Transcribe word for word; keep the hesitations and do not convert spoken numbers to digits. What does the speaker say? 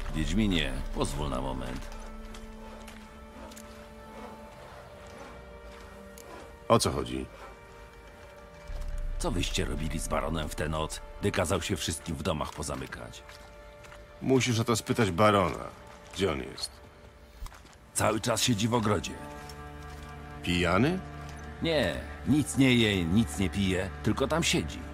Wiedźminie, pozwól na moment. O co chodzi? Co wyście robili z baronem w tę noc, gdy kazał się wszystkim w domach pozamykać? Musisz o to spytać barona. Gdzie on jest? Cały czas siedzi w ogrodzie. Pijany? Nie, nic nie je, nic nie pije, tylko tam siedzi.